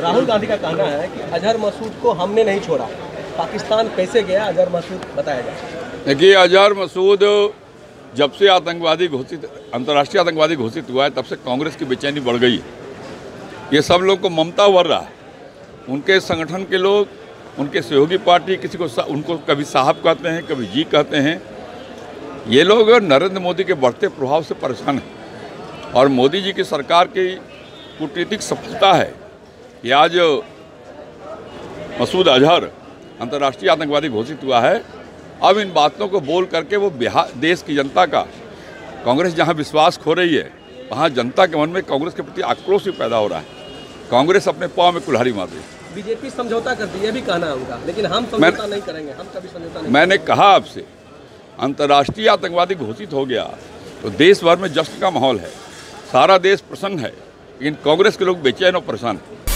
राहुल गांधी का कहना है कि अजहर मसूद को हमने नहीं छोड़ा, पाकिस्तान कैसे गया अजहर मसूद, बताया जाए। देखिए, अजहर मसूद जब से आतंकवादी घोषित, अंतर्राष्ट्रीय आतंकवादी घोषित हुआ है, तब से कांग्रेस की बेचैनी बढ़ गई है। ये सब लोग को ममता उभर रहा है। उनके संगठन के लोग, उनके सहयोगी पार्टी, किसी को उनको कभी साहब कहते हैं, कभी जी कहते हैं। ये लोग नरेंद्र मोदी के बढ़ते प्रभाव से परेशान हैं और मोदी जी की सरकार की कूटनीतिक सफलता है कि आज मसूद अजहर अंतर्राष्ट्रीय आतंकवादी घोषित हुआ है। अब इन बातों को बोल करके वो बिहार देश की जनता का, कांग्रेस जहां विश्वास खो रही है, वहां जनता के मन में कांग्रेस के प्रति आक्रोश भी पैदा हो रहा है। कांग्रेस अपने पाँव में कुल्हाड़ी मार रही है। बीजेपी समझौता कर दी, ये भी कहना है उनका, लेकिन हम समझौता नहीं करेंगे, हम कभी समझौता नहीं। मैंने कहा आपसे, अंतर्राष्ट्रीय आतंकवादी घोषित हो गया तो देश भर में जश्न का माहौल है, सारा देश प्रसन्न है, लेकिन कांग्रेस के लोग बेचैन और परेशान हैं।